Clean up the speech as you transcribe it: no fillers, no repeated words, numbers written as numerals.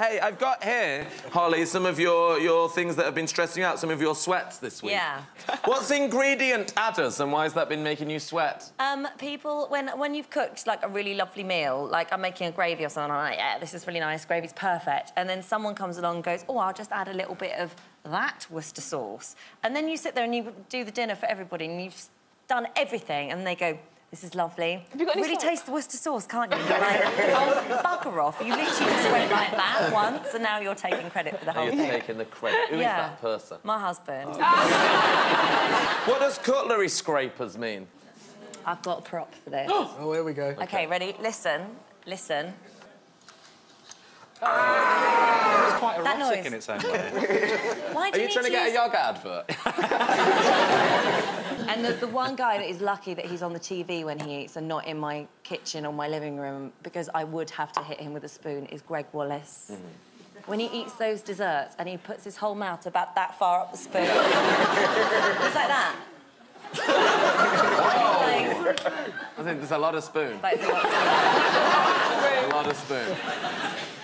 Hey, I've got here, Holly, some of your things that have been stressing you out, some of your sweats this week. Yeah. What's ingredient adders, and why has that been making you sweat? People, when you've cooked, like, a really lovely meal, like, I'm making a gravy or something, I'm like, yeah, this is really nice, gravy's perfect, and then someone comes along and goes, oh, I'll just add a little bit of that Worcester sauce. And then you sit there and you do the dinner for everybody, and you've done everything, and they go, this is lovely. Have you got any really taste the Worcester sauce, can't you? You're like, oh, bugger off. You literally just went like that once, and now you're taking credit for the whole thing. You're taking the credit. Who is that person? My husband. What does cutlery scrapers mean? I've got a prop for this. Oh, here we go. OK, ready? Listen. Listen. It's quite That erotic noise. in its own way. Why do Are you trying to get a yoga advert? And the one guy that is lucky that he's on the TV when he eats and not in my kitchen or my living room, because I would have to hit him with a spoon, is Greg Wallace. When he eats those desserts and he puts his whole mouth about that far up the spoon. It's like that. I think there's a lot of spoon. Like, A lot of spoon.